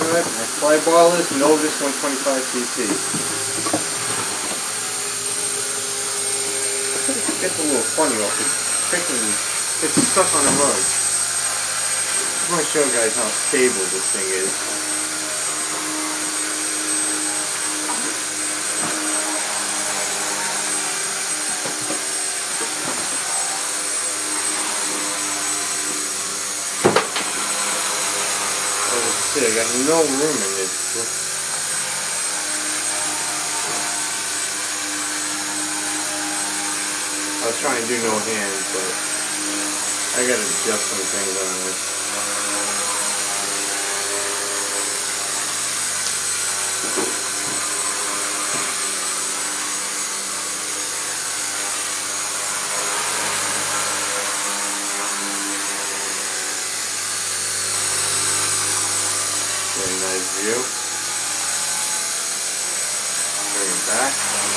time, my Flybarless Novus 125 CP. It gets a little funny off the freaking, it's stuck on the rug. I want to show you guys how stable this thing is. I got no room in this. I was trying to do no hands, but I gotta adjust some things on this. Very nice view. Bring it back.